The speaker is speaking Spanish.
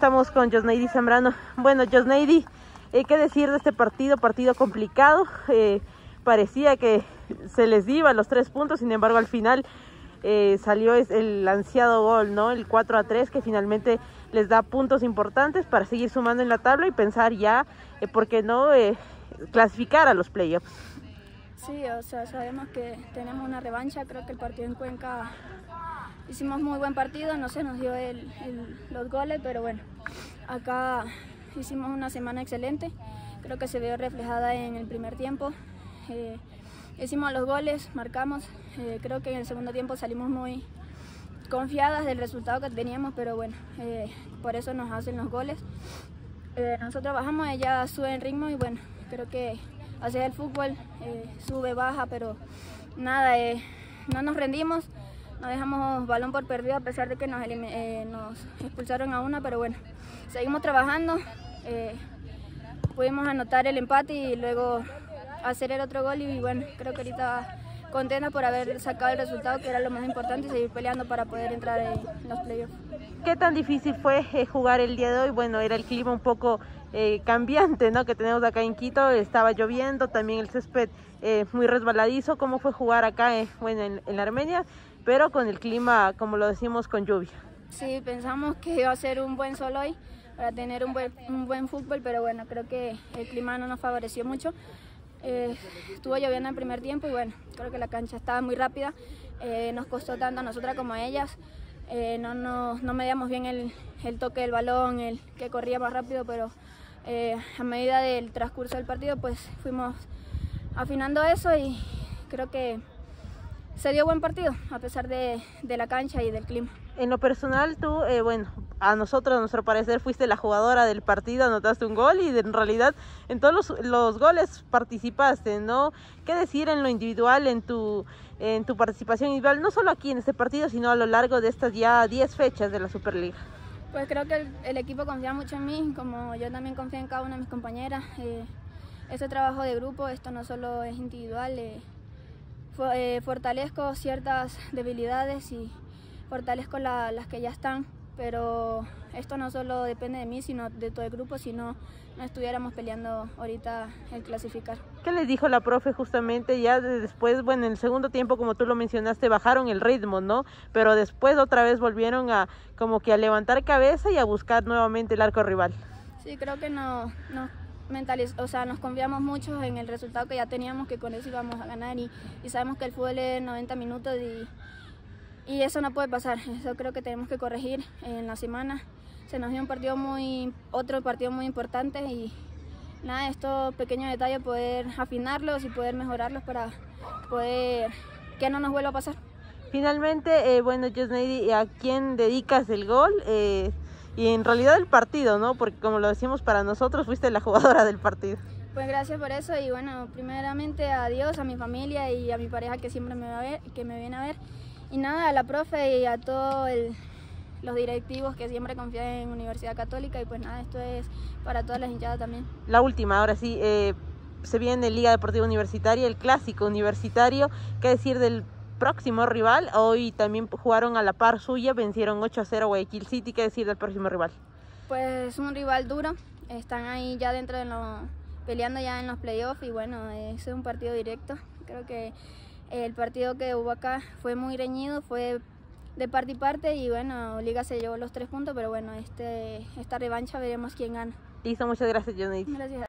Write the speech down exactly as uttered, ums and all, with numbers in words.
estamos con Josneidy Zambrano. Bueno, Josneidy, eh, ¿qué decir de este partido? Partido complicado. Eh, parecía que se les iba los tres puntos, sin embargo al final eh, salió el ansiado gol, ¿no? El cuatro a tres, que finalmente les da puntos importantes para seguir sumando en la tabla y pensar ya, eh, ¿por qué no eh, clasificar a los playoffs? Sí, o sea, sabemos que tenemos una revancha. Creo que el partido en Cuenca hicimos muy buen partido, no se nos dio el, el, los goles, pero bueno, acá hicimos una semana excelente. Creo que se vio reflejada en el primer tiempo. Eh, hicimos los goles, marcamos. Eh, creo que en el segundo tiempo salimos muy confiadas del resultado que teníamos, pero bueno, eh, por eso nos hacen los goles. Eh, nosotros bajamos, ella sube en ritmo y bueno, creo que así es el fútbol, eh, sube, baja, pero nada, eh, no nos rendimos, no dejamos balón por perdido a pesar de que nos, eh, nos expulsaron a una, pero bueno, seguimos trabajando, eh, pudimos anotar el empate y luego hacer el otro gol y bueno, creo que ahorita contenta por haber sacado el resultado, que era lo más importante, y seguir peleando para poder entrar en los playoffs. ¿Qué tan difícil fue eh, jugar el día de hoy? Bueno, era el clima un poco eh, cambiante, ¿no?, que tenemos acá en Quito. Estaba lloviendo, también el césped eh, muy resbaladizo. ¿Cómo fue jugar acá eh, bueno, en, en la Armenia, pero con el clima, como lo decimos, con lluvia? Sí, pensamos que iba a ser un buen sol hoy para tener un buen, un buen fútbol, pero bueno, creo que el clima no nos favoreció mucho. Eh, estuvo lloviendo en el primer tiempo y bueno, creo que la cancha estaba muy rápida, eh, nos costó tanto a nosotras como a ellas, eh, no, no, no medíamos bien el, el toque del balón, el que corría más rápido, pero eh, a medida del transcurso del partido pues fuimos afinando eso y creo que se dio buen partido a pesar de, de la cancha y del clima. En lo personal, tú, eh, bueno, a nosotros, a nuestro parecer, fuiste la jugadora del partido, anotaste un gol y de, en realidad en todos los, los goles participaste, ¿no? ¿Qué decir en lo individual, en tu, en tu participación individual, no solo aquí en este partido, sino a lo largo de estas ya diez fechas de la Superliga? Pues creo que el, el equipo confía mucho en mí, como yo también confío en cada una de mis compañeras. Eh, este trabajo de grupo, esto no solo es individual, eh, for, eh, fortalezco ciertas debilidades y fortalezco la, las que ya están, pero esto no solo depende de mí, sino de todo el grupo, si no, no estuviéramos peleando ahorita el clasificar. ¿Qué les dijo la profe justamente ya de después? Bueno, en el segundo tiempo, como tú lo mencionaste, bajaron el ritmo, ¿no? Pero después otra vez volvieron a como que a levantar cabeza y a buscar nuevamente el arco rival. Sí, creo que no, no mentaliz o sea, nos confiamos mucho en el resultado que ya teníamos, que con eso íbamos a ganar y, y sabemos que el fútbol es noventa minutos y Y eso no puede pasar, eso creo que tenemos que corregir en la semana. Se nos dio un partido muy, otro partido muy importante y nada, estos pequeños detalles poder afinarlos y poder mejorarlos para poder que no nos vuelva a pasar. Finalmente, eh, bueno, Josneidy, ¿a quién dedicas el gol? Eh, y en realidad el partido, ¿no? Porque como lo decimos, para nosotros fuiste la jugadora del partido. Pues gracias por eso y bueno, primeramente a Dios, a mi familia y a mi pareja que siempre me va a ver, que me viene a ver. Y nada, a la profe y a todos los directivos que siempre confían en Universidad Católica y pues nada, esto es para todas las hinchadas también. La última, ahora sí, eh, se viene Liga Deportiva Universitaria, el clásico universitario. ¿Qué decir del próximo rival? Hoy también jugaron a la par suya, vencieron ocho a cero Guayaquil City. ¿Qué decir del próximo rival? Pues un rival duro, están ahí ya dentro de los, peleando ya en los playoffs y bueno, es un partido directo. Creo que el partido que hubo acá fue muy reñido, fue de parte y parte y bueno, Liga se llevó los tres puntos, pero bueno, este, esta revancha veremos quién gana. Listo, muchas gracias, Josneidy. Gracias.